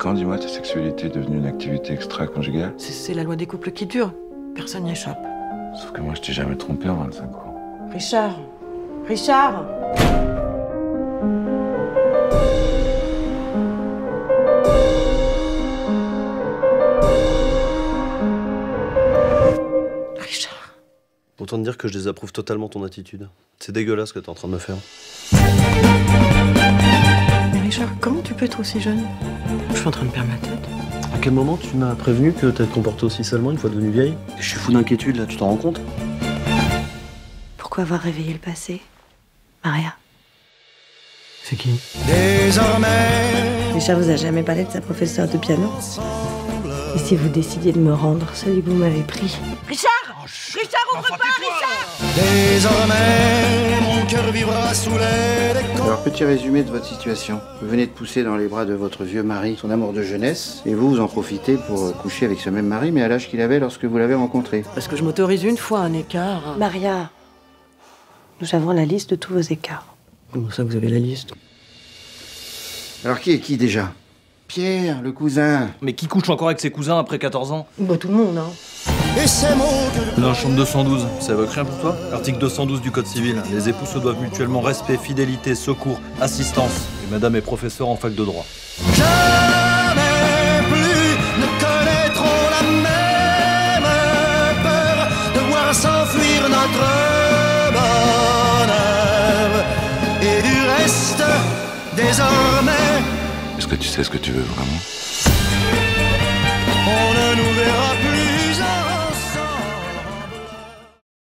quand, dis-moi, ta sexualité est devenue une activité extra-conjugale? C'est la loi des couples qui dure. Personne n'y échappe. Sauf que moi, je t'ai jamais trompé en 25 ans. Richard! Richard! Richard. Autant te dire que je désapprouve totalement ton attitude. C'est dégueulasse ce que t'es en train de me faire. Mais Richard, comment tu peux être aussi jeune? Je suis en train de perdre ma tête. À quel moment tu m'as prévenu que t'allais te comporter aussi salement une fois devenue vieille? Je suis fou d'inquiétude là, tu t'en rends compte? Pourquoi avoir réveillé le passé, Maria? C'est qui? Richard vous a jamais parlé de sa professeure de piano? Et si vous décidiez de me rendre celui que vous m'avez pris? Richard! Richard, ouvre pas, Richard! Désormais, mon cœur vivra sous les décombres. Alors, petit résumé de votre situation. Vous venez de pousser dans les bras de votre vieux mari son amour de jeunesse, et vous en profitez pour coucher avec ce même mari, mais à l'âge qu'il avait lorsque vous l'avez rencontré. Parce que je m'autorise une fois un écart. Maria, nous avons la liste de tous vos écarts. Comment ça, vous avez la liste? Alors, qui est qui déjà? Pierre, le cousin. Mais qui couche encore avec ses cousins après 14 ans? Bah, tout le monde, hein. Et ces mots que Dans la chambre 212, ça évoque rien pour toi? Article 212 du Code civil. Les époux se doivent mutuellement respect, fidélité, secours, assistance. Et madame est professeure en fac de droit. jamais plus ne connaîtront la même peur de voir s'enfuir notre bonheur. Et du reste, désormais, Est-ce que tu sais ce que tu veux vraiment?